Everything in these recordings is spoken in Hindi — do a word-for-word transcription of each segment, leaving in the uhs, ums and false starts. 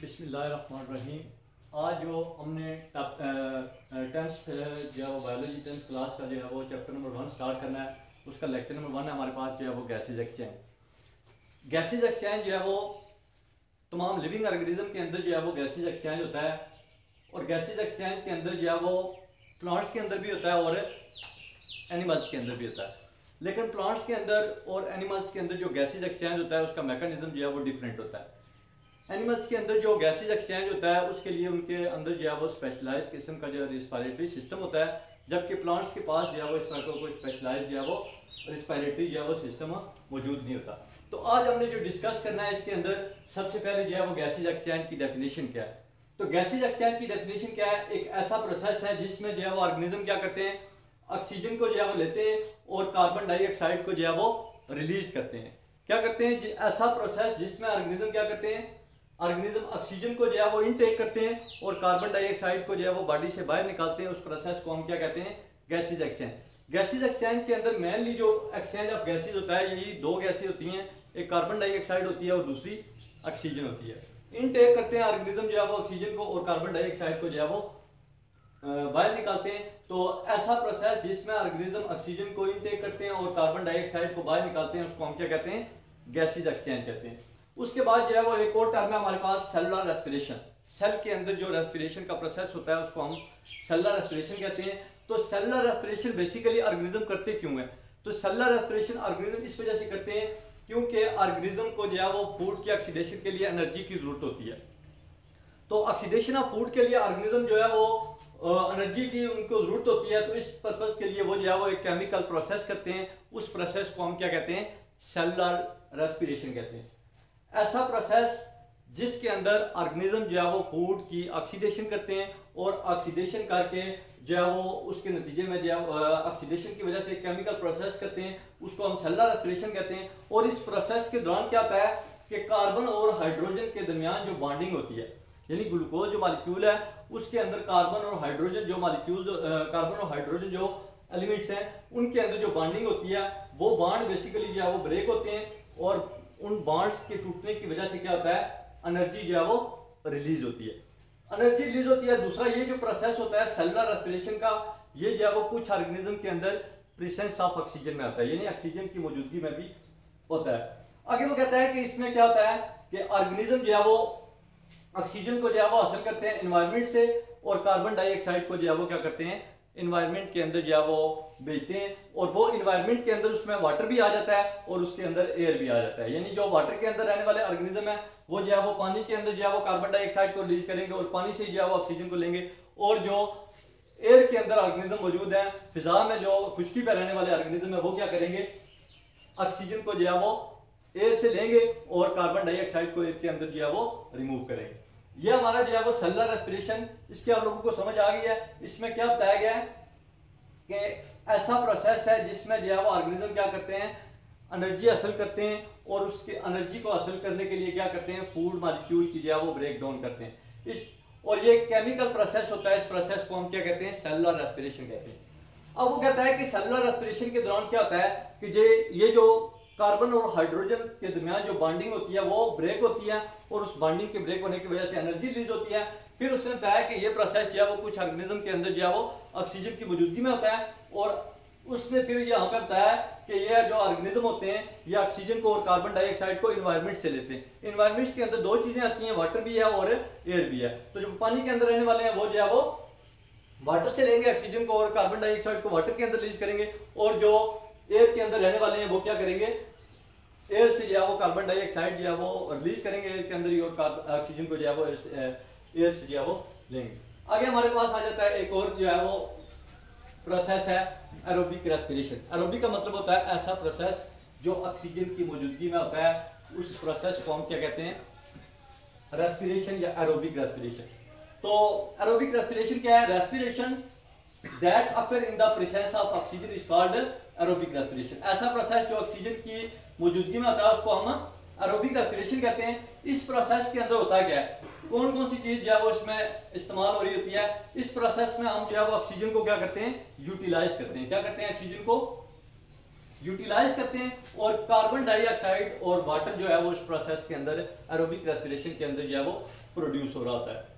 बिस्मिल्लाहिर्रहमानिर्रहीम। आज जो हमने टेंथ जो है बायोलॉजी टेंथ क्लास का जो है वो चैप्टर नंबर वन स्टार्ट करना है। उसका लेक्चर नंबर वन है हमारे पास जो है वो गैसेज एक्सचेंज। गैसेज एक्सचेंज जो है वो तमाम लिविंग ऑर्गेनिज्म के अंदर जो है वो गैसेज एक्सचेंज होता है, और गैसेज एक्सचेंज के अंदर जो है वो प्लांट्स के अंदर भी होता है और एनिमल्स के अंदर भी होता है। लेकिन प्लांट्स के अंदर और एनिमल्स के अंदर जो गैसेज एक्सचेंज होता है उसका मैकेनिज्म जो है वो डिफरेंट होता है। एनिमल्स के अंदर जो गैसेज एक्सचेंज होता है उसके लिए उनके अंदर जो है वो स्पेशलाइज किस्म का जो रिस्पायरेटरी सिस्टम होता है, जबकि प्लांट्स के पास जो है वो इस तरह का कोई स्पेशलाइज जो है वो रिस्पायरेटरी जो है वो सिस्टम मौजूद नहीं होता। तो आज हमने जो डिस्कस करना है इसके अंदर सबसे पहले जो है वो गैसेज एक्सचेंज की डेफिनेशन क्या है। तो गैसेज एक्सचेंज की डेफिनेशन क्या है? एक ऐसा प्रोसेस है जिसमें जो है वो ऑर्गेनिज्म क्या करते हैं, ऑक्सीजन को जो है वो लेते हैं और कार्बन डाइऑक्साइड को जो है वो रिलीज करते हैं। क्या करते हैं? ऐसा प्रोसेस जिसमें ऑर्गेनिज्म क्या करते हैं, ऑर्गेनिज्म ऑक्सीजन को जो है वो इनटेक करते हैं और कार्बन डाइऑक्साइड को जो है वो बॉडी से बाहर निकालते हैं। उस प्रोसेस को हम क्या कहते हैं? Gases exchange. गैसेज एक्सचेंज के अंदर मेनली जो एक्सचेंज ऑफ गैसेज होता है यही दो गैसेज होती हैं, एक कार्बन डाइऑक्साइड होती है और दूसरी ऑक्सीजन होती है। इनटेक करते हैं ऑर्गेनिज्म जो है वो ऑक्सीजन को और कार्बन डाइऑक्साइड को जो है वो बाहर निकालते हैं। तो ऐसा प्रोसेस जिसमें ऑर्गेनिज्म ऑक्सीजन को इनटेक करते हैं और कार्बन डाइऑक्साइड को बाहर निकालते हैं उसको हम क्या कहते हैं? गैसेज एक्सचेंज कहते हैं। उसके बाद जो है वो एक और टर्म है हमारे पास, सेलुलर रेस्पिरेशन। सेल के अंदर जो रेस्पिरेशन का प्रोसेस होता है उसको हम सेलुलर रेस्पिरेशन कहते हैं। तो सेलुलर रेस्पिरेशन बेसिकली ऑर्गेनिज्म करते क्यों है? तो सेलुलर रेस्पिरेशन ऑर्गेनिज्म इस वजह से करते हैं क्योंकि ऑर्गेनिज्म को जो है वो फूड की ऑक्सीडेशन के लिए एनर्जी की जरूरत होती है। तो ऑक्सीडेशन ऑफ फूड के लिए ऑर्गेनिज्म जो है वो एनर्जी की उनको जरूरत होती है। तो इस पर्पज के लिए वो जो है वो एक केमिकल प्रोसेस करते हैं। उस प्रोसेस को हम क्या कहते हैं? सेलुलर रेस्पिरेशन कहते हैं। ऐसा प्रोसेस जिसके अंदर ऑर्गेनिज्म जो है वो फूड की ऑक्सीडेशन करते हैं और ऑक्सीडेशन करके जो है वो उसके नतीजे में जो है ऑक्सीडेशन की वजह से केमिकल प्रोसेस करते हैं, उसको हम सेलुलर रेस्पिरेशन कहते हैं। और इस प्रोसेस के दौरान क्या होता है कि कार्बन और हाइड्रोजन के दरमियान जो बॉन्डिंग होती है, यानी ग्लूकोज जो मॉलिक्यूल है उसके अंदर कार्बन और हाइड्रोजन जो मॉलिक्यूल कार्बन और हाइड्रोजन जो एलिमेंट्स हैं उनके अंदर जो बॉन्डिंग होती है वो बॉन्ड बेसिकली जो है वो ब्रेक होते हैं और उन बॉन्ड्स के टूटने की वजह से क्या होता है? एनर्जी जो है वो रिलीज होती है। एनर्जी रिलीज होती है। दूसरा ये जो प्रोसेस होता है सेलुलर रेस्पिरेशन का, ये जो है वो कुछ ऑर्गेनिज्म के अंदर प्रेजेंस ऑफ ऑक्सीजन में आता है, यानी ऑक्सीजन की मौजूदगी में भी होता है। आगे वो कहता है कि इसमें क्या होता है कि ऑर्गेनिज्म जो है वो ऑक्सीजन को जो है वो हासिल करते हैं एनवायरमेंट से और कार्बन डाइऑक्साइड को जो है वो क्या करते हैं? इन्वायरमेंट के अंदर जो है वो भेजते हैं। और वो इन्वायरमेंट के अंदर उसमें वाटर भी आ जाता है और उसके अंदर एयर भी आ जाता है। यानी जो वाटर के अंदर रहने वाले ऑर्गेनिज्म है वो जो है वो पानी के अंदर जो है वो कार्बन डाइऑक्साइड को रिलीज करेंगे और पानी से जो है वो ऑक्सीजन को लेंगे। और जो एयर के अंदर ऑर्गेनिज्म मौजूद है, फिजा में जो खुश्की पे रहने वाले ऑर्गेनिज्म है वो क्या करेंगे? ऑक्सीजन को जो है वो एयर से लेंगे और कार्बन डाइऑक्साइड को एयर के अंदर जो है वो रिमूव करेंगे। ये हमारा जो है वो सेलुलर रेस्पिरेशन, इसके आप लोगों को समझ आ गई है। इसमें क्या बताया गया है कि ऐसा प्रोसेस है जिसमें जो है वो ऑर्गेनिज्म क्या करते हैं? एनर्जी हासिल करते हैं और उसके एनर्जी को हासिल करने के लिए क्या करते हैं? फूड मॉलिक्यूल की जो है वो ब्रेक डाउन करते हैं। इस और ये केमिकल प्रोसेस होता है। इस प्रोसेस को हम क्या कहते हैं? सेलुलर रेस्पिरेशन कहते हैं। अब वो कहता है कि सेलुलर रेस्पिरेशन के दौरान क्या होता है कि जे ये जो कार्बन और हाइड्रोजन के दरमियान जो बॉन्डिंग होती है वो ब्रेक होती है और उस बॉन्डिंग के ब्रेक होने की वजह से एनर्जी रिलीज होती है। फिर उसने बताया कि ये प्रोसेस जो है वो कुछ ऑर्गेनिज्म के अंदर जो है वो ऑक्सीजन की मौजूदगी में होता है। और उसने फिर यहाँ पे बताया कि ये जो ऑर्गेनिज्म होते हैं ये ऑक्सीजन को और कार्बन डाइऑक्साइड को इन्वायरमेंट से लेते हैं। इन्वायरमेंट के अंदर दो चीजें आती हैं, वाटर भी है और एयर भी है। तो जो पानी के अंदर रहने वाले हैं वो जो है वो वाटर से लेंगे ऑक्सीजन को और कार्बन डाइऑक्साइड को वाटर के अंदर रिलीज करेंगे। और जो एयर के अंदर रहने वाले हैं वो क्या करेंगे? एयर से जो है वो कार्बन डाइऑक्साइड जो है वो रिलीज करेंगे एयर के अंदर ही और ऑक्सीजन को जो है वो एयर से जो है वो लेंगे। आगे हमारे पास आ जाता है एक और जो है वो प्रोसेस है एरोबिक रेस्पिरेशन। एरोबिक का मतलब होता है ऐसा प्रोसेस जो ऑक्सीजन की मौजूदगी में होता है। उस प्रोसेस को हम क्या कहते हैं? रेस्पिरेशन या एरोबिक रेस्पिरेशन। तो एरोबिक रेस्पिरेशन क्या है? Respiration that occur in the presence of oxygen is called aerobic respiration. ऐसा प्रोसेस जो ऑक्सीजन की मौजूदगी में होता है उसको हम एरोबिक रेस्पिरेशन कहते हैं। इस प्रोसेस के अंदर होता है क्या है? कौन कौन सी चीज जो है वो इसमें इस्तेमाल हो रही होती है? इस प्रोसेस में हम जो है वो ऑक्सीजन को क्या करते हैं? यूटिलाइज करते हैं। क्या करते हैं? ऑक्सीजन को यूटिलाइज करते हैं और कार्बन डाइऑक्साइड और वाटर जो है वो इस प्रोसेस के अंदर एरोबिक रेस्पिरेशन के अंदर जो है वो प्रोड्यूस हो रहा होता है।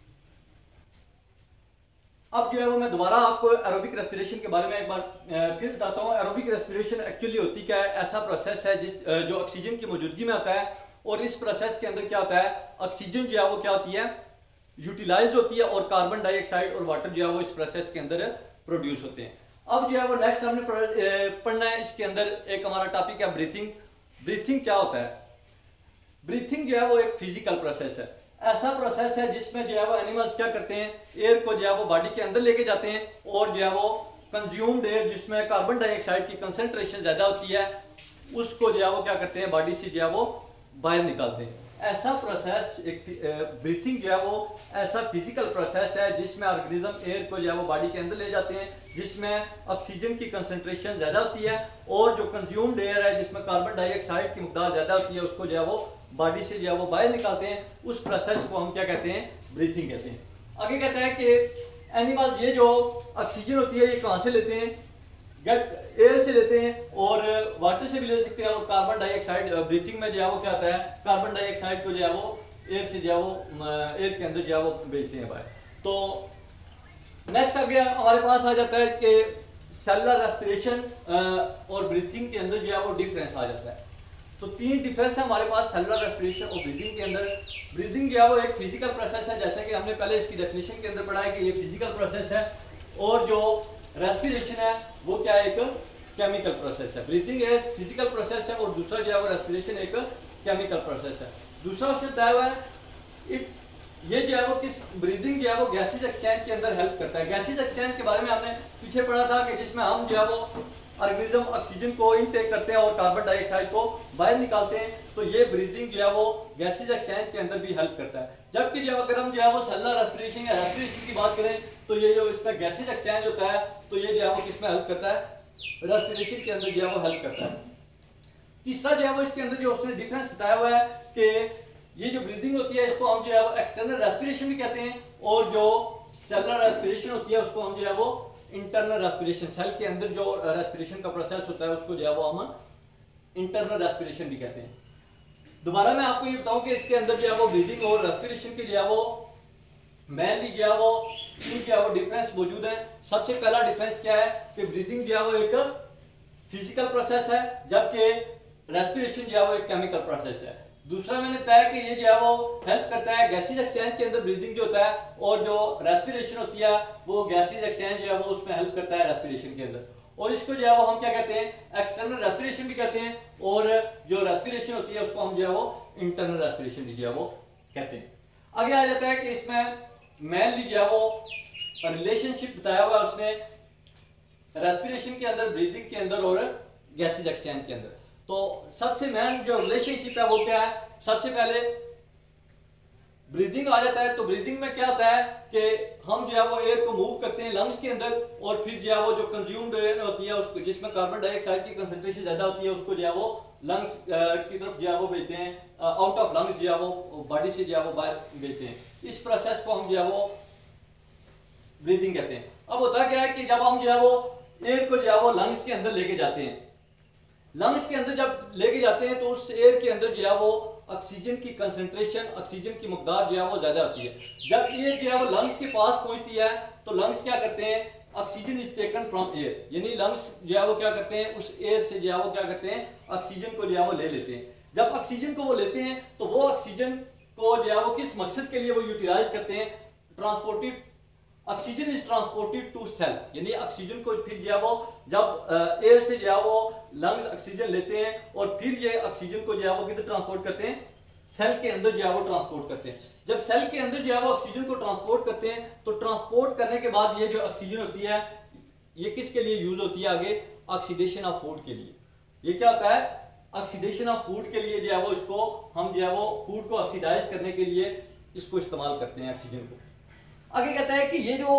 अब जो है वो मैं दोबारा आपको एरोबिक रेस्पिरेशन के बारे में एक बार फिर बताता हूँ। एरोबिक रेस्पिरेशन एक्चुअली होती क्या है, ऐसा प्रोसेस है जिस जो ऑक्सीजन की मौजूदगी में आता है और इस प्रोसेस के अंदर क्या होता है, ऑक्सीजन जो है वो क्या होती है, यूटिलाइज होती है और कार्बन डाइऑक्साइड और वाटर जो है वो इस प्रोसेस के अंदर प्रोड्यूस होते हैं। अब जो है वो नेक्स्ट हमने पढ़ना है, इसके अंदर एक हमारा टॉपिक है ब्रीथिंग। ब्रीथिंग क्या होता है? ब्रीथिंग जो है वो एक फिजिकल प्रोसेस है, ऐसा प्रोसेस है जिसमें जो है वो एनिमल्स क्या करते हैं, एयर को जो है वो बॉडी के अंदर लेके जाते हैं और जो है वो कंज्यूम्ड एयर जिसमें कार्बन डाइऑक्साइड की कंसंट्रेशन ज्यादा होती है उसको जो है वो क्या करते हैं, बॉडी से जो है वो बाहर निकालते हैं। ऐसा प्रोसेस एक ब्रीथिंग जो है वो ऐसा फिजिकल प्रोसेस है जिसमें ऑर्गेनिज्म एयर को जो है वो बॉडी के अंदर ले जाते हैं, जिसमें ऑक्सीजन की कंसंट्रेशन ज़्यादा होती है और जो कंज्यूम्ड एयर है जिसमें कार्बन डाइऑक्साइड की मकदार ज़्यादा होती है उसको जो है वो बॉडी से जो है वो बाहर निकालते हैं। उस प्रोसेस को हम क्या कहते हैं, ब्रीथिंग कहते हैं। आगे कहता है कि एनिमल ये जो ऑक्सीजन होती है ये कहाँ से लेते हैं, एयर से लेते हैं और वाटर से भी ले सकते हैं और कार्बन डाइऑक्साइड ब्रीथिंग में जो है वो क्या होता है, कार्बन डाइऑक्साइड को जो है वो एयर से जो है वो एयर के अंदर जो है वो भेजते हैं बाहर। तो नेक्स्ट आ गया हमारे पास आ जाता है कि सेलुलर रेस्पिरेशन और ब्रीथिंग के अंदर जो है वो डिफरेंस आ जाता है। तो तीन डिफरेंस है हमारे पास सेलुलर रेस्पिरेशन और ब्रीथिंग के अंदर। ब्रीथिंग जो है वो एक फिजिकल प्रोसेस है, जैसे कि हमने पहले इसकी डेफिनेशन के अंदर पढ़ा है कि ये फिजिकल प्रोसेस है और जो रेस्पिरेशन है वो क्या है, एक केमिकल प्रोसेस है। ब्रीथिंग एक फिजिकल प्रोसेस है और दूसरा जो है वो रेस्पिरेशन एक केमिकल प्रोसेस है। दूसरा उससे बताया हुआ है इट ये जो है वो किस ब्रीदिंग जो है वो गैसेज एक्सचेंज के अंदर हेल्प करता है। गैसेज एक्सचेंज के बारे में हमने पीछे पढ़ा था कि जिसमें हम जो है वो ऑर्गेनिज्म ऑक्सीजन को इनटेक करते हैं और कार्बन डाइऑक्साइड को बाहर निकालते हैं, तो ये ब्रीदिंग जो है वो गैसेज एक्सचेंज के अंदर भी हेल्प करता है। जबकि जो अगर हम जो है वो सेलुलर रेस्पिरेशन या रेस्पिरेशन की बात करें तो ये जो इसमें गैसेज एक्सचेंज होता है तो ये जो है वो किसमें हेल्प करता है, रेस्पिरेशन के अंदर जो है वो हेल्प करता है। तीसरा जो है वो इसके अंदर जो उसने डिफरेंस बताया हुआ है कि ये जो ब्रीदिंग होती है इसको हम जो है वो एक्सटर्नल रेस्पिरेशन भी कहते हैं और जो सेलुलर रेस्पिरेशन होती है उसको हम जो है वो इंटरनल रेस्पिरेशन, सेल के अंदर जो रेस्पिरेशन का प्रोसेस होता है उसको जो है वो हम इंटरनल रेस्पिरेशन भी कहते हैं। दोबारा मैं आपको ये बताऊं कि इसके अंदर जो है वो ब्रीदिंग और रेस्पिरेशन के जो है वो मेनली जो है वो तीन जो है वो डिफरेंस मौजूद है। सबसे पहला डिफरेंस क्या है कि ब्रीदिंग जो है वो एक फिजिकल प्रोसेस है जबकि रेस्पिरेशन जो है वो एक केमिकल प्रोसेस है। दूसरा मैंने बताया कि ये जो है वो हेल्प करता है गैसेज एक्सचेंज के अंदर ब्रीदिंग जो होता है और जो रेस्पिरेशन होती है वो गैसेज एक्सचेंज जो है वो उसमें हेल्प करता है रेस्पिरेशन के अंदर। और इसको जो है वो हम क्या कहते हैं, एक्सटर्नल रेस्पिरेशन भी कहते हैं और जो रेस्पिरेशन होती है उसको हम जो है वो इंटरनल रेस्पिरेशन भी जो है वो कहते हैं। आगे आ जाता है कि इसमें मेनली जो है वो रिलेशनशिप बताया हुआ उसने रेस्पिरेशन के अंदर, ब्रीदिंग के अंदर और गैसेज एक्सचेंज के अंदर। तो सबसे मेन जो रिलेशनशिप है वो क्या है, सबसे पहले ब्रीदिंग आ जाता है। तो ब्रीदिंग में क्या होता है कि हम जो है वो एयर को मूव करते हैं लंग्स के अंदर और फिर जो है वो जो कंज्यूम्ड एयर होती है उसको जिसमें कार्बन डाइऑक्साइड की कंसंट्रेशन ज्यादा होती है उसको जो है वो लंग्स की तरफ जो है वो भेजते हैं, आउट ऑफ लंग्स जो है वो बॉडी से जो है वो बाहर भेजते हैं। इस प्रोसेस को हम जो है वो ब्रीदिंग कहते हैं। अब होता क्या है कि जब हम जो है वो एयर को जो है वो लंग्स के अंदर लेके जाते हैं, लंग्स के अंदर जब लेके जाते हैं तो उस एयर के अंदर जो है वो ऑक्सीजन की कंसंट्रेशन, ऑक्सीजन की मकदार जो है वो ज्यादा होती है। जब एयर जो है वो लंग्स के पास पहुंचती है तो लंग्स क्या करते हैं, oxygen is taken from air, यानी लंग्स जो है वो क्या करते हैं उस एयर से जो है वो क्या करते हैं ऑक्सीजन को जो है वो ले लेते हैं। जब ऑक्सीजन को वो लेते हैं तो वो ऑक्सीजन को जो है वो किस मकसद के लिए वो यूटिलाइज करते हैं, transported oxygen is transported to cell, यानी ऑक्सीजन को फिर जो है वो जब एयर से जो है वो लंग्स ऑक्सीजन लेते हैं और फिर ये ऑक्सीजन को जो है वो किधर ट्रांसपोर्ट करते हैं, सेल के अंदर जो है वो ट्रांसपोर्ट करते हैं। जब सेल के अंदर जो है वो ऑक्सीजन को ट्रांसपोर्ट करते हैं तो ट्रांसपोर्ट करने के बाद ये जो ऑक्सीजन होती है ये किसके लिए यूज होती है, आगे ऑक्सीडेशन ऑफ फूड के लिए। ये क्या होता है, ऑक्सीडेशन ऑफ फूड के लिए जो है वो इसको हम जो है वो फूड को ऑक्सीडाइज करने के लिए इसको इस्तेमाल करते हैं ऑक्सीजन को। आगे कहता है कि ये जो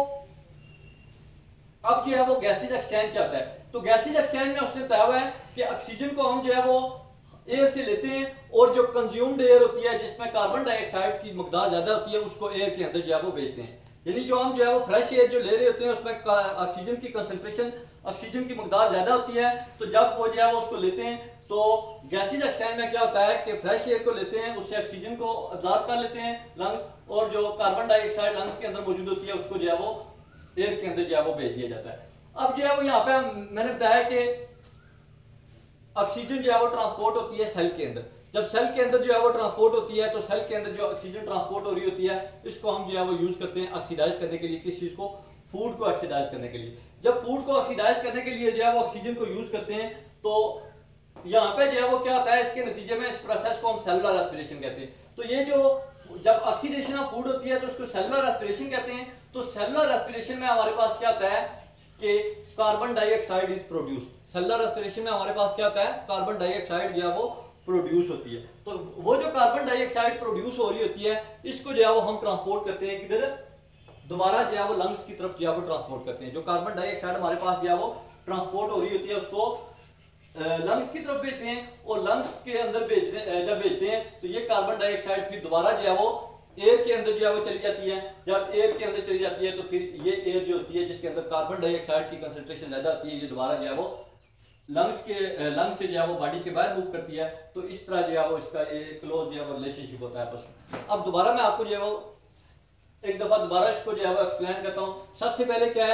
अब जो है वो गैसेज एक्सचेंज क्या होता है, तो गैसेज एक्सचेंज में उसने बताया हुआ है कि ऑक्सीजन को हम जो है वो एयर से लेते हैं और जो कंज्यूम्ड एयर होती है जिसमें कार्बन डाइऑक्साइड की मकदार ज्यादा होती है उसको एयर के अंदर जो है वो भेजते हैं। यानी जो हम जो है वो फ्रेश एयर जो ले रहे होते हैं उसमें ऑक्सीजन की कंसंट्रेशन, ऑक्सीजन की मकदार ज़्यादा होती है, तो जब वो जो है वो उसको लेते हैं तो गैसेज एक्सचेंज में क्या होता है कि फ्रेश एयर को लेते हैं, उससे ऑक्सीजन को अब्जॉर्ब कर लेते हैं लंग्स, और जो कार्बन डाइऑक्साइड लंग्स के अंदर मौजूद होती है उसको जो है वो एयर के अंदर जो है वो भेज दिया जाता है। अब जो है वो यहाँ पे मैंने बताया कि ऑक्सीजन जो है वो ट्रांसपोर्ट होती है सेल के अंदर। जब सेल के अंदर जो है वो ट्रांसपोर्ट होती है तो सेल के अंदर जो ऑक्सीजन ट्रांसपोर्ट हो रही होती है इसको हम जो है वो यूज करते हैं ऑक्सीडाइज करने के लिए। किस चीज को? फूड को ऑक्सीडाइज करने के लिए। जब फूड को ऑक्सीडाइज करने के लिए जो है वो ऑक्सीजन को यूज करते हैं तो यहाँ पे जो है वो क्या होता है, इसके नतीजे में इस प्रोसेस को हम सेलुलर रेस्पिरेशन कहते हैं। तो ये जो जब ऑक्सीडेशन ऑफ फूड होती है तो उसको सेलुलर रेस्पिरेशन कहते हैं। तो सेलुलर रेस्पिरेशन में हमारे पास क्या होता है कि carbon dioxide is produce. Cellular respiration में हमारे पास क्या होता है, कार्बन डाइऑक्साइड जो है वो प्रोड्यूस होती है। तो वो जो कार्बन डाइऑक्साइड प्रोड्यूस हो रही होती है इसको जो है वो हम ट्रांसपोर्ट करते हैं किधर, दोबारा जो है वो लंग्स की तरफ जो है वो ट्रांसपोर्ट करते हैं। जो कार्बन डाइऑक्साइड हमारे पास जो है वो ट्रांसपोर्ट हो रही होती है उसको लंग्स की तरफ भेजते हैं, और लंग्स के अंदर भेजते हैं। जब भेजते हैं तो ये कार्बन डाइऑक्साइड फिर दोबारा जो है वो एयर के अंदर जो है वो चली जाती है। जब एयर के अंदर चली जाती है तो फिर ये एयर जो होती है जिसके अंदर कार्बन डाइऑक्साइड की कंसंट्रेशन ज्यादा होती है, ये दोबारा जो है वो लंग्स के लंग्स से जो है वो बॉडी के बाहर मूव करती है। तो इस तरह जो है वो इसका ये क्लोज जो है वो रिलेशनशिप होता है आपस में। अब दोबारा मैं आपको जो है वो एक दफा दोबारा इसको जो है वो एक्सप्लेन करता हूँ। सबसे पहले क्या है,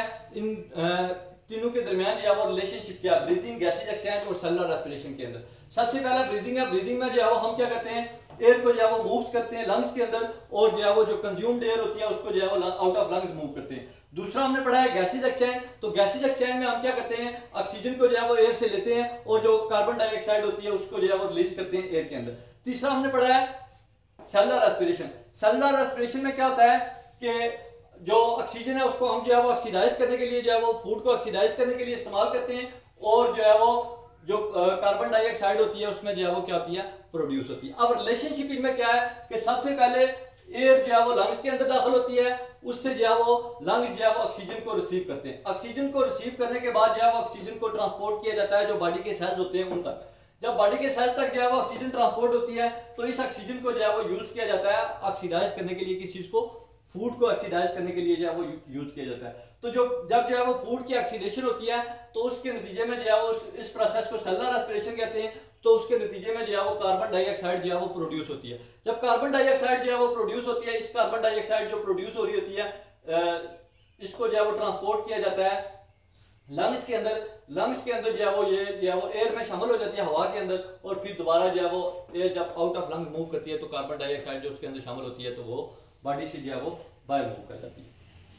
इन तीनों के दरमियान जो है वो रिलेशनशिप क्या, ब्रीदिंग, गैसेज एक्सचेंज और सेलुलर रेस्पिरेशन के अंदर। सबसे पहला ब्रीदिंग है। ब्रीदिंग में जो है वो हम क्या करते हैं, एयर को जो है वो मूव्स करते हैं लंग्स के अंदर, और जो है वो जो कंज्यूम्ड एयर होती है उसको जो है वो आउट ऑफ लंग्स मूव करते हैं। दूसरा हमने पढ़ा है गैसेज एक्सचेंज। तो गैसेज एक्सचेंज में हम क्या करते हैं, ऑक्सीजन को जो है वो एयर से लेते हैं और जो कार्बन डाइऑक्साइड होती है उसको जो है वो रिलीज करते हैं एयर के अंदर। तीसरा हमने पढ़ा है सेलुलर रेस्पिरेशन। सेलुलर रेस्पिरेशन में क्या होता है कि जो ऑक्सीजन है उसको हम जो है वो ऑक्सीडाइज करने के लिए जो है वो फूड को ऑक्सीडाइज करने के लिए इस्तेमाल करते हैं, और जो है वो जो कार्बन डाइऑक्साइड होती है उसमें जो है वो क्या होती है, प्रोड्यूस होती है। अब रिलेशनशिप इनमें क्या है कि सबसे पहले एयर जो है वो लंग्स के अंदर दाखिल होती है, उससे जो है वो लंग्स जो है वो ऑक्सीजन को रिसीव करते हैं। ऑक्सीजन को रिसीव करने के बाद जो है वो ऑक्सीजन को ट्रांसपोर्ट किया जाता है जो बॉडी के सेल्स होते हैं उन तक। जब बॉडी के सेल्स तक जो है वो ऑक्सीजन ट्रांसपोर्ट होती है तो इस ऑक्सीजन को जो है वो यूज किया जाता है ऑक्सीडाइज करने के लिए। किस चीज को? फूड को ऑक्सीडाइज करने के लिए जो है वो यूज किया जाता है। तो जो जब जो है वो फूड की ऑक्सीडेशन होती है तो उसके नतीजे में जो है वो इस प्रोसेस को सेलुलर रेस्पिरेशन कहते हैं। तो उसके नतीजे में जो है वो कार्बन डाइऑक्साइड जो है वो प्रोड्यूस होती है। जब कार्बन डाइऑक्साइड जो है वो प्रोड्यूस होती है, इस कार्बन डाइऑक्साइड जो प्रोड्यूस हो रही होती है इसको जो है वो ट्रांसपोर्ट किया जाता है लंग्स के अंदर। लंग्स के अंदर जो है वो ये जो है वो एयर में शामिल हो जाती है हवा के अंदर, और फिर दोबारा जो है वो एयर जब आउट ऑफ लंग मूव करती है तो कार्बन डाइऑक्साइड जो उसके अंदर शामिल होती है तो वो बॉडी से जो है वो बाहर मूव कर जाती है।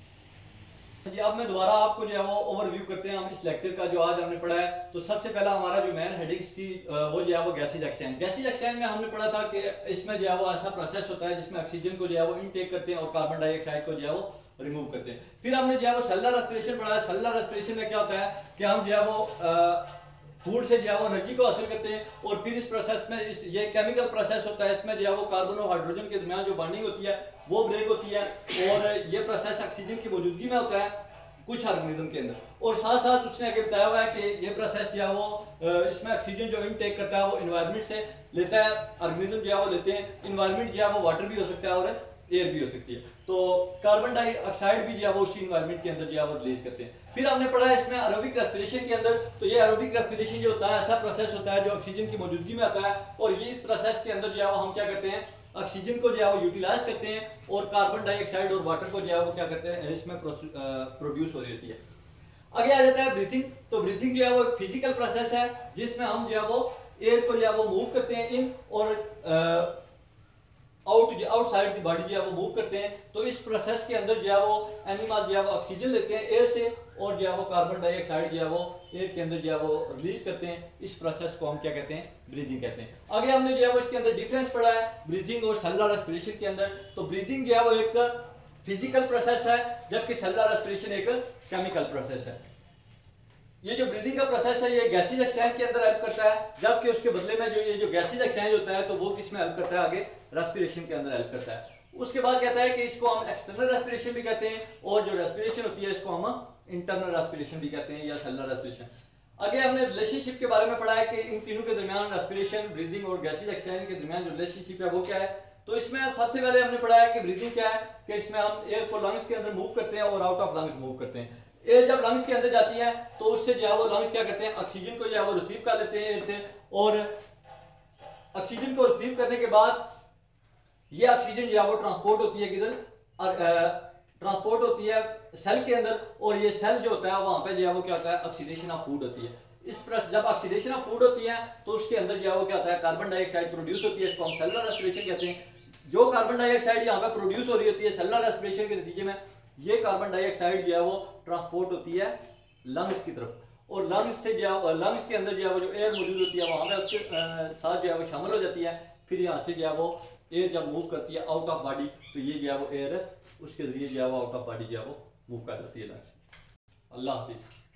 जी अब मैं दोबारा आपको जो है वो ओवरव्यू करते हैं हम इस लेक्चर का जो आज हमने पढ़ा है। तो सबसे पहला हमारा जो मेन हेडिंग्स थी वो जो है वो गैसेज एक्सचेंज। गैसेज एक्सचेंज में हमने पढ़ा था कि इसमें जो है वो ऐसा प्रोसेस होता है जिसमें ऑक्सीजन को जो है वो इनटेक करते हैं और कार्बन डाइऑक्साइड को जो है वो रिमूव करते हैं। फिर हमने जो है वो सेलुलर रेस्पिरेशन पढ़ा है। सेलुलर रेस्पिरेशन में क्या होता है कि हम जो है वो फूड से जो है वो एनर्जी को हासिल करते हैं, और फिर इस प्रोसेस में इस ये केमिकल प्रोसेस होता है, इसमें जो है वो कार्बन और हाइड्रोजन के दरमियान जो बॉन्डिंग होती है वो ब्रेक होती है, और ये प्रोसेस ऑक्सीजन की मौजूदगी में होता है कुछ ऑर्गेनिज्म के अंदर। और साथ साथ उसने आगे बताया हुआ है कि ये प्रोसेस जो है वो इसमें ऑक्सीजन जो इनटेक करता है वो एनवायरनमेंट से लेता है, ऑर्गेनिज्म जो है वो लेते हैं। एनवायरनमेंट जो है वो वाटर भी हो सकता है और एयर भी हो सकती है। तो कार्बन डाइऑक्साइड भी जो है वो उसी एनवायरनमेंट के अंदर जो है वो रिलीज करते हैं। फिर हमने पढ़ा है इसमें एरोबिक रेस्पिरेशन के अंदर। तो ये एरोबिक रेस्पिरेशन जो होता है ऐसा प्रोसेस होता है जो ऑक्सीजन की मौजूदगी में आता है, और ये इस प्रोसेस के अंदर जो है वो हम क्या करते हैं, ऑक्सीजन को जो है वो यूटिलाइज करते हैं, और कार्बन डाइऑक्साइड और वाटर को जो है वो क्या करते हैं इसमें प्रोड्यूस हो रही होती है। आगे आ जाता है ब्रीथिंग। तो ब्रीथिंग जो है वो एक फिजिकल प्रोसेस है जिसमें हम जो है वो एयर को जो है वो मूव करते हैं इन और आउट आउटसाइड द बॉडी जो है वो मूव करते हैं। तो इस प्रोसेस के अंदर जो है वो एनिमल जो है वो ऑक्सीजन लेते हैं एयर से, और जो है वो कार्बन डाइऑक्साइड जो है वो एयर के अंदर जो है वो रिलीज करते हैं। इस प्रोसेस को हम क्या कहते हैं, ब्रीदिंग कहते हैं। आगे हमने जो है वो इसके अंदर डिफरेंस पढ़ा है ब्रीदिंग और सेलुलर रेस्पिरेशन के अंदर। तो ब्रीदिंग जो है वो एक फिजिकल प्रोसेस है, जबकि सेलुलर रेस्पिरेशन एक केमिकल प्रोसेस है। ये जो ब्रीदिंग का प्रोसेस है ये गैसेज एक्सचेंज के अंदर हेल्प करता है, जबकि उसके बदले में जो ये जो गैसेज एक्सचेंज होता है तो वो किसमें हेल्प करता है, आगे रेस्पिरेशन के अंदर हेल्प करता है। उसके बाद कहता है कि इसको हम एक्सटर्नल रेस्पिरेशन भी कहते हैं, और जो रेस्पिरेशन होती है इसको हम इंटरनल रेस्पिरेशन भी कहते हैं या सेलुलर रेस्पिरेशन। आगे हमने रिलेशनशिप के बारे में पढ़ा है कि इन तीनों के दरमियान रेस्पिरेशन, ब्रीदिंग और गैसेज एक्सचेंज के दरमियान जो रिलेशनशिप है वो क्या है, तो इसमें सबसे पहले हमने पढ़ा है कि ब्रीदिंग क्या है, कि इसमें हम एयर को लंग्स के अंदर मूव करते हैं और आउट ऑफ लंग्स मूव करते हैं। एयर जब लंग्स के अंदर जाती है तो उससे जो है वो लंग्स क्या करते हैं, ऑक्सीजन को जो है वो रिसीव कर लेते हैं एयर से, और ऑक्सीजन को रिसीव करने के बाद ये ऑक्सीजन जो है वो ट्रांसपोर्ट होती है किधर, ट्रांसपोर्ट होती है सेल के अंदर, और ये सेल जो होता है वहां पे जो है वो क्या होता है, ऑक्सीडेशन ऑफ फूड होती है। इस पर जब ऑक्सीडेशन ऑफ फूड होती है तो उसके अंदर जो है वो क्या होता है, कार्बन डाइऑक्साइड प्रोड्यूस होती है, इसको हम सेलुलर रेस्पिरेशन कहते हैं। जो कार्बन डाइऑक्साइड यहाँ पे प्रोड्यूस हो रही होती है सेलुलर रेस्पिरेशन के नतीजे में, ये कार्बन डाइऑक्साइड जो है वो ट्रांसपोर्ट होती है लंग्स की तरफ, और लंग्स से जो है लंग्स के अंदर जो है वो जो एयर मौजूद होती है वहां पे उसके साथ जो है वो शामिल हो जाती है। फिर यहाँ से जो है वो एयर जब मूव करती है आउट ऑफ बॉडी, तो ये जो है वो एयर उसके जरिए जो है वो आउट ऑफ बॉडी जो है वो मूव कर जाती है लंग्स। अल्लाह हाफिज़।